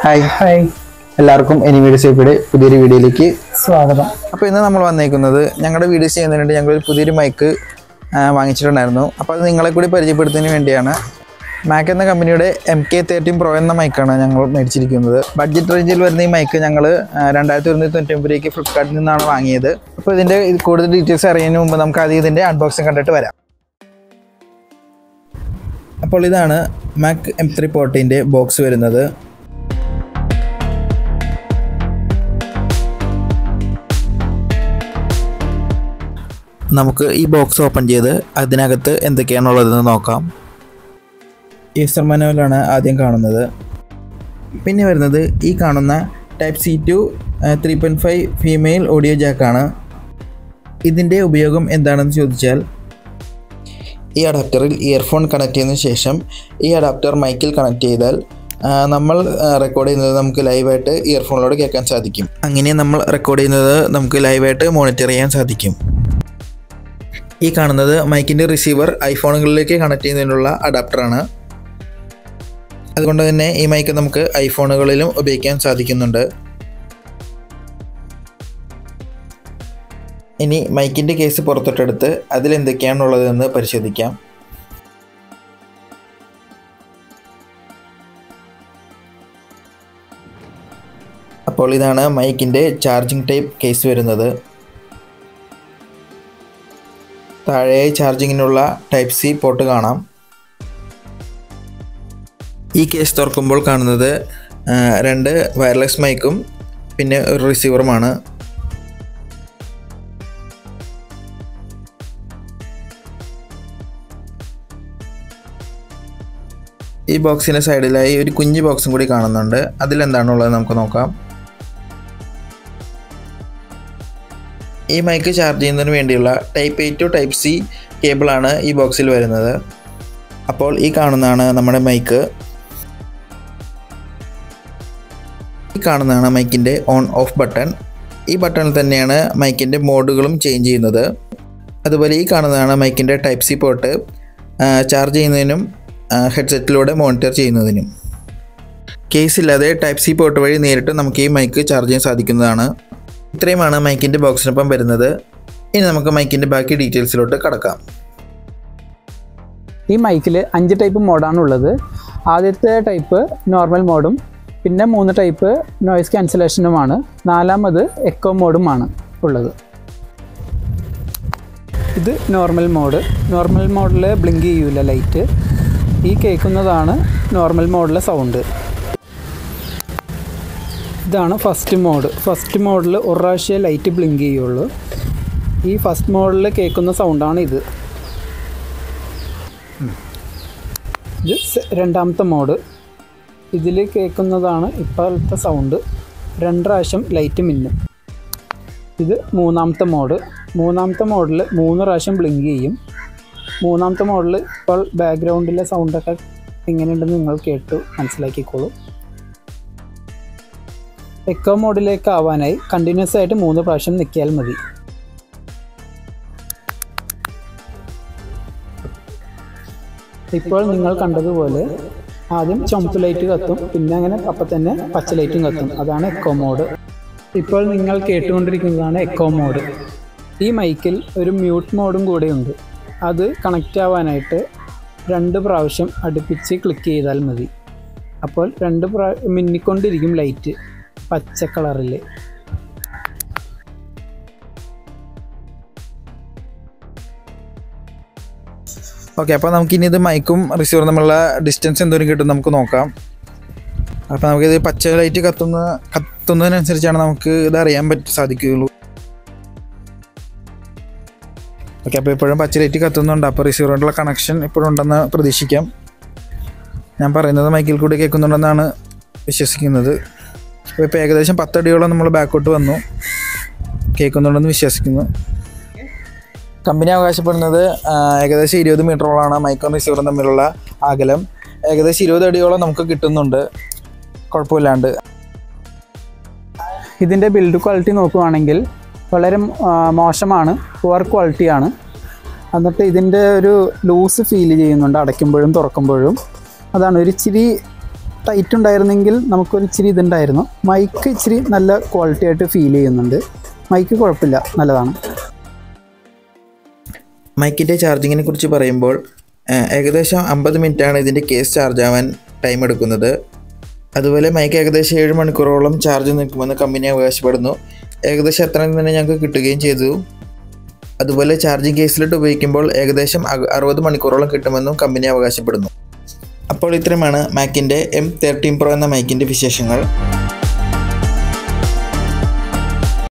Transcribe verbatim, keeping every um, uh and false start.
Hi hi എല്ലാവർക്കും എനിമീഡിയ സേഫിയുടെ പുതിയൊരു വീഡിയോയിലേക്ക് സ്വാഗതം. അപ്പോൾ ഇന്ന് നമ്മൾ വന്നേക്കുന്നത് ഞങ്ങളുടെ വീഡിയോസ് ചെയ്യുന്നതിന് വേണ്ടി ഞങ്ങളൊരു പുതിയൊരു മൈക്ക് വാങ്ങിച്ചിട്ടുണ്ടായിരുന്നു. അപ്പോൾ അത് നിങ്ങളെ കൂടി പരിചയപ്പെടുത്തുന്നതിന് വേണ്ടിയാണ്. മാക് എന്ന കമ്പനിയുടെ എം കെ തേർട്ടീൻ പ്രോ എന്ന മൈക്കാണ് ഞങ്ങൾ മേടിച്ചിരിക്കുന്നത്. ബഡ്ജറ്റ് റേഞ്ചിൽ വരുന്ന ഈ മൈക്ക് ഞങ്ങൾ രണ്ടായിരത്തി ഒരുന്നൂറ്റി തൊണ്ണൂറ്റി രൂപയ്ക്ക് ഫ്ലിപ്കാർട്ടിൽ നിന്നാണ് വാങ്ങിയത്. അപ്പോൾ ഇതിൻ്റെ കൂടുതൽ ഡീറ്റെയിൽസ് അറിയുന്നതിന് മുമ്പ് നമുക്ക് ആദ്യം ഇതിൻ്റെ അൺബോക്സിങ് കണ്ടിട്ട് വരാം. അപ്പോൾ ഇതാണ് മാക് എം ത്രീ ഫോർട്ടീൻ്റെ ബോക്സ് വരുന്നത്. നമുക്ക് ഈ ബോക്സ് ഓപ്പൺ ചെയ്ത് അതിനകത്ത് എന്തൊക്കെയാണുള്ളതെന്ന് നോക്കാം. യൂസർ മാനുവലാണ് ആദ്യം കാണുന്നത്. പിന്നെ വരുന്നത് ഈ കാണുന്ന type C two three point five female audio ജാക്കാണ്. ഇതിൻ്റെ ഉപയോഗം എന്താണെന്ന് ചോദിച്ചാൽ, ഈ അഡാപ്റ്ററിൽ ഇയർഫോൺ കണക്ട് ചെയ്തതിനു ശേഷം ഈ അഡാപ്റ്റർ മൈക്കിൽ കണക്ട് ചെയ്താൽ നമ്മൾ റെക്കോർഡ് ചെയ്യുന്നത് നമുക്ക് ലൈവായിട്ട് ഇയർഫോണിലൂടെ കേൾക്കാൻ സാധിക്കും. അങ്ങനെ നമ്മൾ റെക്കോർഡ് ചെയ്യുന്നത് നമുക്ക് ലൈവായിട്ട് മോണിറ്റർ ചെയ്യാൻ സാധിക്കും. ഈ കാണുന്നത് മൈക്കിൻ്റെ റിസീവർ ഐഫോണുകളിലേക്ക് കണക്ട് ചെയ്യുന്നതിനുള്ള അഡാപ്റ്ററാണ്. അതുകൊണ്ട് തന്നെ ഈ മൈക്ക് നമുക്ക് ഐഫോണുകളിലും ഉപയോഗിക്കാൻ സാധിക്കുന്നുണ്ട്. ഇനി മൈക്കിൻ്റെ കേസ് പുറത്തോട്ടെടുത്ത് അതിലെന്തൊക്കെയാണുള്ളതെന്ന് പരിശോധിക്കാം. അപ്പോൾ ഇതാണ് മൈക്കിൻ്റെ ചാർജിങ് ടൈപ്പ് കേസ് വരുന്നത്. താഴെ ചാർജിങ്ങിനുള്ള ടൈപ്പ് സി പോർട്ട് കാണാം. ഈ കേസ് തുറക്കുമ്പോൾ കാണുന്നത് രണ്ട് വയർലെസ് മൈക്കും പിന്നെ ഒരു റിസീവറുമാണ്. ഈ ബോക്സിൻ്റെ സൈഡിലായി ഒരു കുഞ്ഞു ബോക്സും കൂടി കാണുന്നുണ്ട്. അതിലെന്താണുള്ളത് നമുക്ക് നോക്കാം. ഈ മൈക്ക് ചാർജ് ചെയ്യുന്നതിന് വേണ്ടിയുള്ള type A to type C കേബിളാണ് ഈ ബോക്സിൽ വരുന്നത്. അപ്പോൾ ഈ കാണുന്നതാണ് നമ്മുടെ മൈക്ക്. ഈ കാണുന്നതാണ് മൈക്കിൻ്റെ ഓൺ ഓഫ് ബട്ടൺ. ഈ ബട്ടണിൽ തന്നെയാണ് മൈക്കിൻ്റെ മോഡുകളും ചേഞ്ച് ചെയ്യുന്നത്. അതുപോലെ ഈ കാണുന്നതാണ് മൈക്കിൻ്റെ ടൈപ്പ് സി പോർട്ട്, ചാർജ് ചെയ്യുന്നതിനും ഹെഡ്സെറ്റിലൂടെ മോണിറ്റർ ചെയ്യുന്നതിനും. കേസ് ഇല്ലാതെ ടൈപ്പ് സി പോർട്ട് വഴി നേരിട്ട് നമുക്ക് ഈ മൈക്ക് ചാർജ് ചെയ്യാൻ സാധിക്കുന്നതാണ്. ഇത്രയുമാണ് മൈക്കിൻ്റെ ബോക്സിനൊപ്പം വരുന്നത്. ഇനി നമുക്ക് മൈക്കിൻ്റെ ബാക്കി ഡീറ്റെയിൽസിലോട്ട് കടക്കാം. ഈ മൈക്കിൽ അഞ്ച് ടൈപ്പ് മോഡാണുള്ളത്. ആദ്യത്തെ ടൈപ്പ് നോർമൽ മോഡും പിന്നെ മൂന്ന് ടൈപ്പ് നോയ്സ് ക്യാൻസലേഷനുമാണ്. നാലാമത് എക്കോ മോഡുമാണ് ഉള്ളത്. ഇത് നോർമൽ മോഡ്. നോർമൽ മോഡിൽ ബ്ലിങ്ക് ചെയ്യൂല ലൈറ്റ്. ഈ കേൾക്കുന്നതാണ് നോർമൽ മോഡിലെ സൗണ്ട്. ഇതാണ് ഫസ്റ്റ് മോഡ്. ഫസ്റ്റ് മോഡിൽ ഒരു പ്രാവശ്യം ലൈറ്റ് ബ്ലിങ്ക് ചെയ്യുള്ളൂ. ഈ ഫസ്റ്റ് മോഡിൽ കേൾക്കുന്ന സൗണ്ടാണ് ഇത്. ഇത് രണ്ടാമത്തെ മോഡ്. ഇതിൽ കേൾക്കുന്നതാണ് ഇപ്പോഴത്തെ സൗണ്ട്. രണ്ട് പ്രാവശ്യം ലൈറ്റ് മിന്നും. ഇത് മൂന്നാമത്തെ മോഡ്. മൂന്നാമത്തെ മോഡിൽ മൂന്ന് പ്രാവശ്യം ബ്ലിങ്ക് ചെയ്യും. മൂന്നാമത്തെ മോഡിൽ ഇപ്പോൾ ബാക്ക്ഗ്രൗണ്ടിലെ സൗണ്ടൊക്കെ എങ്ങനെയുണ്ടെന്ന് നിങ്ങൾ കേട്ട് മനസ്സിലാക്കിക്കോളൂ. എക്കോ മോഡിലേക്ക് ആവാനായി കണ്ടിന്യൂസ് ആയിട്ട് മൂന്ന് പ്രാവശ്യം നിൽക്കിയാൽ മതി. ഇപ്പോൾ നിങ്ങൾ കണ്ടതുപോലെ ആദ്യം ചുമപ്പ് ലൈറ്റ് കത്തും, പിന്നെ അങ്ങനെ അപ്പം തന്നെ പച്ച ലൈറ്റും കത്തും. അതാണ് എക്കോ മോഡ്. ഇപ്പോൾ നിങ്ങൾ കേട്ടുകൊണ്ടിരിക്കുന്നതാണ് എക്കോ മോഡ്. ഈ മൈക്കിൽ ഒരു മ്യൂട്ട് മോഡും കൂടെയുണ്ട്. അത് കണക്റ്റ് ആവാനായിട്ട് രണ്ട് പ്രാവശ്യം അടുപ്പിച്ച് ക്ലിക്ക് ചെയ്താൽ മതി. അപ്പോൾ രണ്ട് പ്രാ മിന്നിക്കൊണ്ടിരിക്കും ലൈറ്റ് പച്ച കളറിൽ. ഓക്കെ, അപ്പോൾ നമുക്കിനി ഇത് മൈക്കും റിസീവറും തമ്മിലുള്ള ഡിസ്റ്റൻസ് എന്തോരം കിട്ടും നമുക്ക് നോക്കാം. അപ്പോൾ നമുക്കിത് പച്ച ലൈറ്റ് കത്തുന്ന കത്തുന്നതിനനുസരിച്ചാണ് നമുക്ക് ഇത് അറിയാൻ പറ്റും സാധിക്കുകയുള്ളൂ. ഓക്കെ, അപ്പോൾ ഇപ്പോഴും പച്ച ലൈറ്റ് കത്തുന്നുണ്ട്. അപ്പോൾ റിസീവറിനുള്ള കണക്ഷൻ ഇപ്പോഴും ഉണ്ടെന്ന് പ്രതീക്ഷിക്കാം. ഞാൻ പറയുന്നത് മൈക്കിൽ കൂടി കേൾക്കുന്നുണ്ടെന്നാണ് വിശ്വസിക്കുന്നത്. അപ്പോൾ ഇപ്പോൾ ഏകദേശം പത്തടിയോളം നമ്മൾ ബാക്കോട്ട് വന്നു. കേൾക്കുന്നുണ്ടെന്ന് വിശ്വസിക്കുന്നു. കമ്പനി അവകാശപ്പെടുന്നത് ഏകദേശം ഇരുപത് മീറ്ററോളാണ് മൈക്കും റിസീവറും തമ്മിലുള്ള അകലം. ഏകദേശം ഇരുപത് അടിയോളം നമുക്ക് കിട്ടുന്നുണ്ട് കുഴപ്പമില്ലാണ്ട്. ഇതിൻ്റെ ബിൽഡ് ക്വാളിറ്റി നോക്കുകയാണെങ്കിൽ വളരെ മോശമാണ്, പുവർ ക്വാളിറ്റിയാണ്. എന്നിട്ട് ഇതിൻ്റെ ഒരു ലൂസ് ഫീൽ ചെയ്യുന്നുണ്ട് അടയ്ക്കുമ്പോഴും തുറക്കുമ്പോഴും. അതാണ് ഒരു ഇച്ചിരി ടൈറ്റ് ഉണ്ടായിരുന്നെങ്കിൽ നമുക്കൊരു ഇച്ചിരി ഇതുണ്ടായിരുന്നു. മൈക്ക് ഇച്ചിരി നല്ല ക്വാളിറ്റി ആയിട്ട് ഫീൽ ചെയ്യുന്നുണ്ട്. മൈക്ക് കുഴപ്പമില്ല, നല്ലതാണ്. മൈക്കിൻ്റെ ചാർജിങ്ങിനെ കുറിച്ച് പറയുമ്പോൾ ഏകദേശം അമ്പത് മിനിറ്റാണ് ഇതിൻ്റെ കേസ് ചാർജ് ആവാൻ ടൈം എടുക്കുന്നത്. അതുപോലെ മൈക്ക് ഏകദേശം ഏഴ് മണിക്കൂറോളം ചാർജ് നിൽക്കുമെന്ന് കമ്പനി അവകാശപ്പെടുന്നു. ഏകദേശം അത്രയും തന്നെ ഞങ്ങൾക്ക് കിട്ടുകയും ചെയ്തു. അതുപോലെ ചാർജിങ് കേസിലിട്ട് ഉപയോഗിക്കുമ്പോൾ ഏകദേശം അറുപത് മണിക്കൂറോളം കിട്ടുമെന്നും കമ്പനി അവകാശപ്പെടുന്നു. അപ്പോൾ ഇത്രയുമാണ് മാക്കിൻ്റെ എം തേർട്ടീൻ പ്രോ എന്ന മൈക്കിൻ്റെ വിശേഷങ്ങൾ.